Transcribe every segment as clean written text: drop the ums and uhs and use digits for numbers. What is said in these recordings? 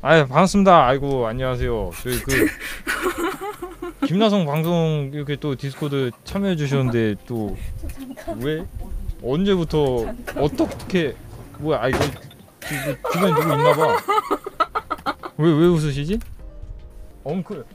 아 반갑습니다. 아이고 안녕하세요. 저희 그 김나성 방송 이렇게 또 디스코드 참여해 주셨는데 또 왜 언제부터 어떻게 뭐야? 아 이거 주변에 누구 있나 봐. 왜 웃으시지? 엉클.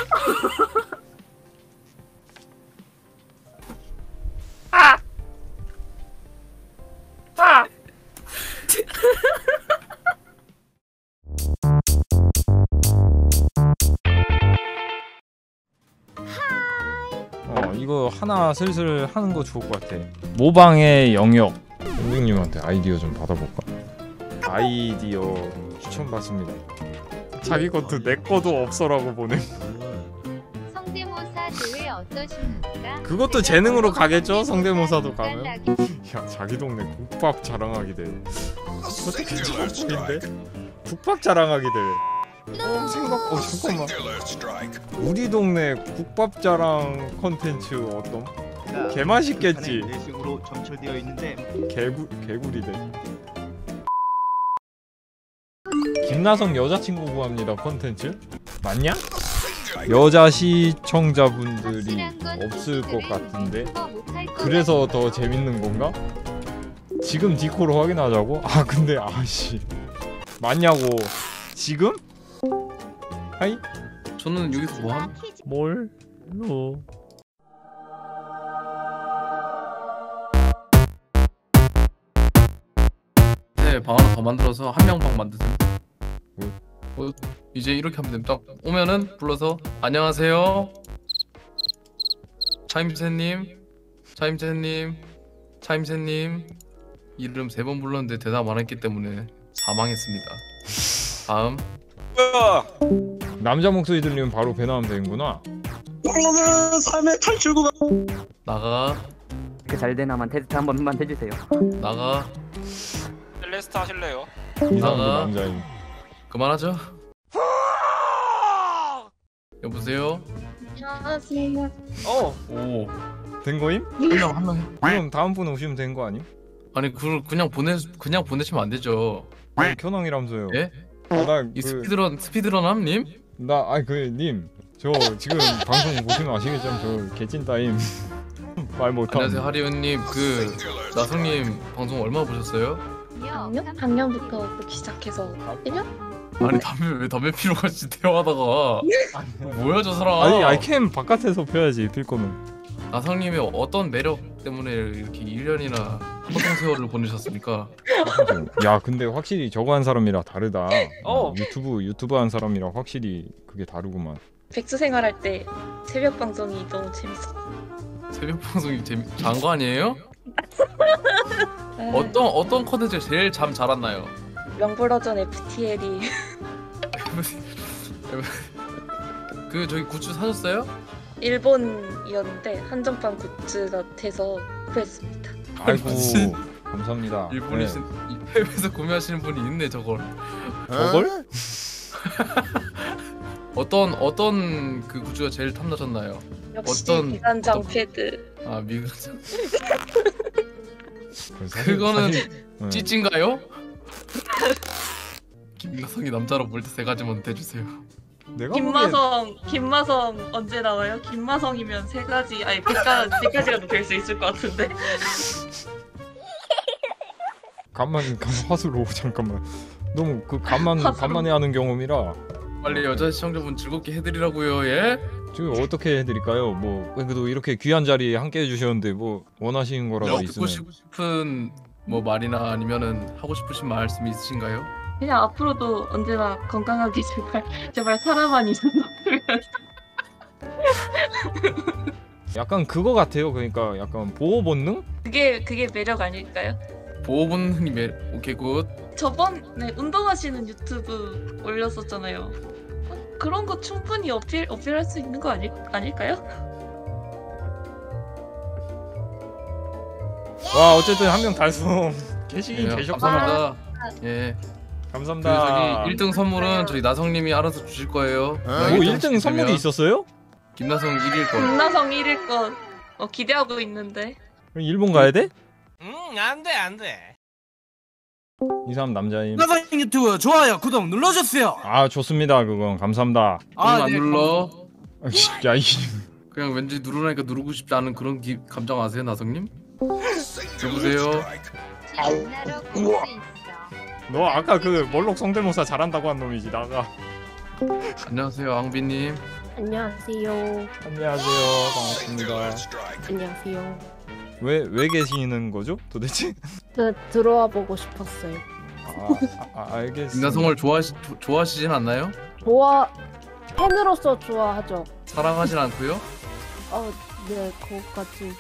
아! 아! 이거 하나 슬슬 하는 거 좋을 것 같아. 모방의 영역. 선생님한테 아이디어 좀 받아볼까? 아이디어 추천 받습니다. 자기 것도 내 것도 없어라고 보내. 성대모사 대회 어떠십니까? 그것도 재능으로 가겠죠? 성대모사도 가면. 야 자기 동네 국밥 자랑하기 대회. 그것도 괜찮은데? 국밥 자랑하기 대회. 잠깐만. 우리 동네 국밥 자랑 컨텐츠 어떤? 개 맛있겠지. 내식으로 점철되어 있는데 개구리대. 김나성 여자친구 구합니다 컨텐츠? 맞냐? 여자 시청자분들이 없을 것 같은데 그래서 더 재밌는 건가? 지금 디코로 확인하자고? 아 근데 아씨 맞냐고. 지금? 하이? 저는 여기서 뭐함? 뭘? 네, 방 하나 더 만들어서 한 명 방 만드세요. 뭐? 이제 이렇게 하면 됩니다. 딱 오면은 불러서 안녕하세요 차임새님 이름 3번 불렀는데 대답 안 했기 때문에 사망했습니다. 다음. 남자 목소리 들리면 바로 배 나오면 되는구나. 그러면 삶의 탈출구가 나가. 그 잘 되나만 테스트 한 번만 해주세요. 나가. 셀레스트 하실래요? 이 사람도 나가. 남자임. 그만하죠. 여보세요. 안녕하세요. 오. 된 거임? 한 명 해. 그럼 다음 분 오시면 된 거 아님? 아니 그걸 그냥 보내시면 안 되죠. 켜낭이라면서요. 예? 이 스피드런 함님? 님, 저 지금 방송 보시면 아시겠지만 저 개찐따임. 말 못함. 안녕하세요 하리온님. 그 나성님 방송 얼마 보셨어요? 작년부터 보기 시작해서 1년? 아니 왜 담배 피러 같이 대화하다가 뭐야 저 사람. 아니 캠 바깥에서 펴야지 필 거는. 나성님의 어떤 매력 때문에 이렇게 1년이나 허송 세월을 보내셨습니까? 야 근데 확실히 저거 한 사람이랑 다르다. 유튜브 한 사람이랑 확실히 그게 다르구만. 백수 생활할 때 새벽 방송이 너무 재밌었어. 새벽 방송이 잘한 거 아니에요? 어떤 컨텐츠 제일 잠 잘 왔나요? 명불허전 FTL이 그 저기 굿즈 사셨어요? 일본이었는데 한정판 굿즈가 돼서 구했습니다. 아이고 감사합니다. 일본이신 해외에서 구매하시는 분이 있네 저걸. 저걸? 어떤 그 굿즈가 제일 탐나셨나요? 역시 어떤- 기관장 어떤- 패드. 아 미국장. 그거는 찌찐가요? 김나성이 남자로 볼 때 3가지만 대주세요. 내가 김마성 언제 나와요? 김마성이면 3가지 아니 100가지라도 될 수 있을 것 같은데. 간만 화수로 잠깐만. 너무 그 간만에 하는 경험이라. 빨리 여자 시청자분 즐겁게 해드리라고요. 예? 지금 어떻게 해드릴까요? 뭐 그래도 이렇게 귀한 자리에 함께 해주셨는데 뭐 원하시는 거라도 듣고 있으면. 싶은 뭐 말이나 아니면은 하고 싶으신 말씀이 있으신가요? 그냥 앞으로도 언제나 건강하게 제발 사람만 있었으면. 약간 그거 같아요. 그러니까 약간 보호 본능? 그게 매력 아닐까요? 보호 본능이 오케이 굿. 저번에 운동하시는 유튜브 올렸었잖아요. 그런 거 충분히 어필할 수 있는 거 아닐까요? 와 어쨌든 한 명 달성. 계시긴 예, 계셨구나. 감사합니다. 예. 그 감사합니다. 저기 1등 선물은 저희 나성님이 알아서 주실 거예요. 뭐 1등 선물이 있었어요? 김나성 1일 거. 김나성 1일 거 기대하고 있는데. 그럼 일본 가야 돼? 안돼 이 사람 남자임. 나상 유튜브 좋아요 구독 눌러주세요. 아 좋습니다. 그건 감사합니다. 안 눌러. 야 이. 그냥 왠지 누르라니까 누르고 싶지 않은 그런 감정 아세요, 나성님? 누구세요? 너 아까 그 멀록 성대모사 잘한다고 한 놈이지 나가. 안녕하세요, 앙비님. 안녕하세요. 안녕하세요. 반갑습니다. 안녕하세요. 왜 계시는 거죠 도대체? 들어와 보고 싶었어요. 알겠습니다. 김나성을 좋아하시진 않나요? 팬으로서 좋아하죠. 사랑하진 않고요? 네, 그것까지.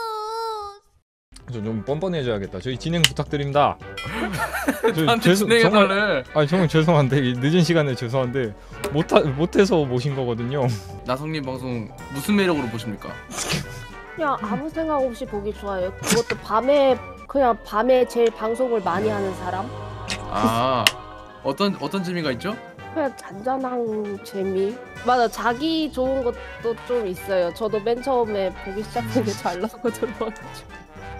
좀 뻔뻔해져야겠다. 저희 진행 부탁드립니다. 나한테 진행해달래. 아니 정말 죄송한데 이 늦은 시간에 죄송한데 못해서 모신 거거든요. 나성님 방송 무슨 매력으로 보십니까? 그냥 아무 생각 없이 보기 좋아요. 그것도 밤에 제일 방송을 많이 하는 사람? 아, 어떤 재미가 있죠? 그냥 잔잔한 재미. 맞아, 자기 좋은 것도 좀 있어요. 저도 맨 처음에 보기 시작한 게 잘 나서 들어가지고.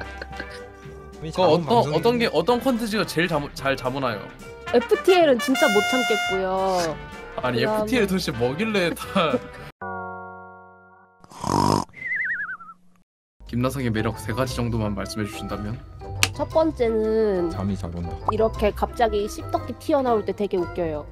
어떤 콘텐츠가 제일 잘 잡으나요? FTL은 진짜 못 참겠고요. 아니 그다음에- FTL 도대체 뭐길래 다 김나성의 매력 3가지 정도만 말씀해 주신다면? 첫 번째는 잠이 잘 온다. 이렇게 갑자기 씹덕기 튀어나올 때 되게 웃겨요.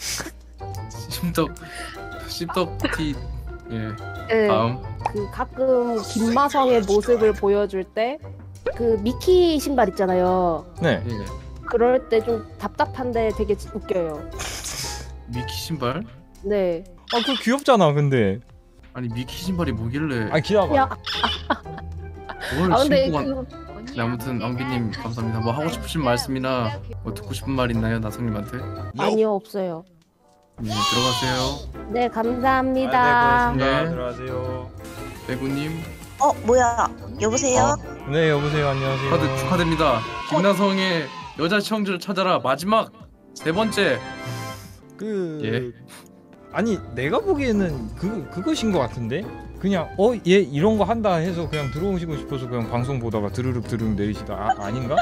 씹덕티. 예. 네, 다음. 그 가끔 김마성의 모습을 보여줄 때 그 미키 신발 있잖아요. 네. 예. 그럴 때 좀 답답한데 되게 웃겨요. 미키 신발? 네. 그 귀엽잖아 근데. 아니 미키 신발이 뭐길래? 아 기다봐. 야, 뭘 근데 신고 간? 그 네, 아무튼 앙비님 감사합니다. 뭐 하고 싶으신 말씀이나 뭐 듣고 싶은 말 있나요, 나성님한테? 아니요, 없어요. 들어가세요. 네, 감사합니다. 아, 네, 네. 들어가세요. 배구님 뭐야? 여보세요? 네 여보세요. 안녕하세요. 축하드립니다. 김나성의 여자 시청자를 찾아라 마지막 3번째. 예. 아니 내가 보기에는 그것인 것 같은데 그냥 얘 이런 거 한다 해서 그냥 들어오시고 싶어서 그냥 방송 보다가 드르륵 내리시다 아닌가?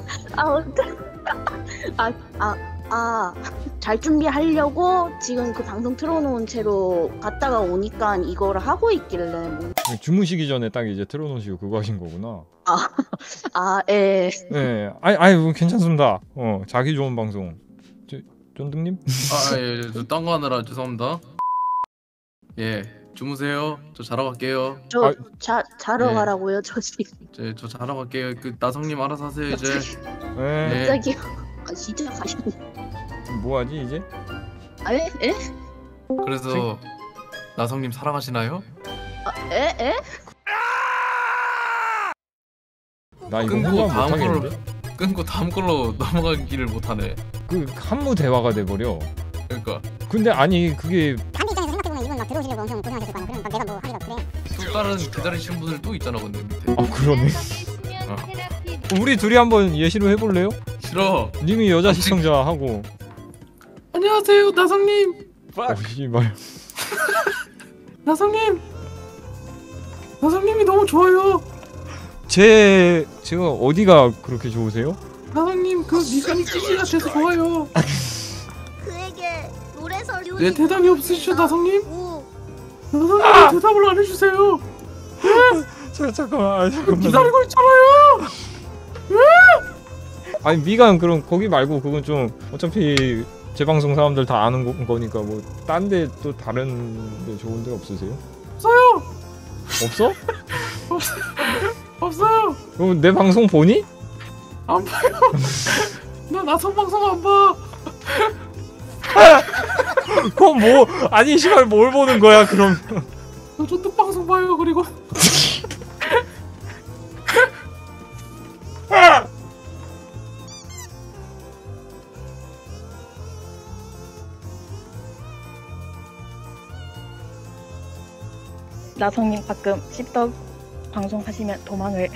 잘 준비하려고 지금 그 방송 틀어놓은 채로 갔다가 오니까 이거를 하고 있길래 뭐. 주무시기 전에 딱 이제 틀어놓으시고 그거 하신 거구나. 예. 네, 아니 괜찮습니다. 자기 좋은 방송. 쫀득님? 예, 저 딴 거 하느라 죄송합니다. 예, 주무세요. 저 자러 갈게요. 자러 예. 가라고요, 저 지금. 저 자러 갈게요. 그 나성님 알아서 하세요 이제. 네. 갑자기요. 진짜 가시네. 뭐하지 이제? 예? 그래서 나성님 사랑하시나요? 에? 나 이거 끊고 혼자 다음 걸로 못하겠는데? 끊고 다음 걸로 넘어가기를 못하네. 그 한무 대화가 돼버려. 그러니까 근데 아니 그게 담배 입장에서 생각해보면 이분 막 들어오시려고 엄청 고생하셨을 거 아니야. 그럼 막 내가 뭐 하기가 그래. 또 다른 기다리시는 분들 또 있잖아 근데 밑에. 그러네. 우리 둘이 한번 예시로 해볼래요? 싫어. 님이 여자 시청자 하고. 안녕하세요 나성님. 씨발. 나성님이 너무 좋아요. 제가 어디가 그렇게 좋으세요? 나성님 그 미간이 찌질 같아서 좋아요. 그에게 노래서 네 대답이 없으시죠 나성님? 오. 나성님 대답을 안 해주세요. 잠깐만. 기다리고 있잖아요. 아니 미간 그럼 거기 말고 그건 좀 어차피 재방송 사람들 다 아는 거니까 뭐 딴 데 또 다른 데 좋은 데 없으세요? 없어요. 없어? 없어요. 그럼 내 방송 보니? 안 봐요. 나 나성 방송 안 봐. 그럼 뭐 아니 시발 뭘 보는 거야 그럼? 저 쫀득 방송 봐요 그리고. 나성님 가끔 씹덕 방송하시면 도망을.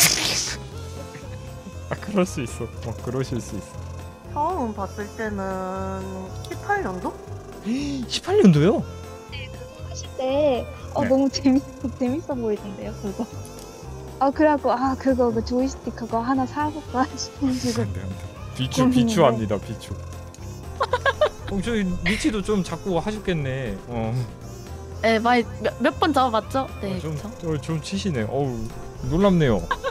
그럴 수 있어. 그러실 수 있어. 처음 봤을 때는 18년도? 18년도요? 네, 그거 하실 때 네. 너무 재밌어 보이던데요, 그거. 그래갖고 그거 그 조이스틱 그거 하나 사볼까 싶어가지고. 안돼. 비추합니다 비추. 저희 리치도 좀 자꾸 하셨겠네. 네, 많이 몇 번 잡아봤죠? 네, 좀, 그쵸. 좀 치시네. 어우 놀랍네요.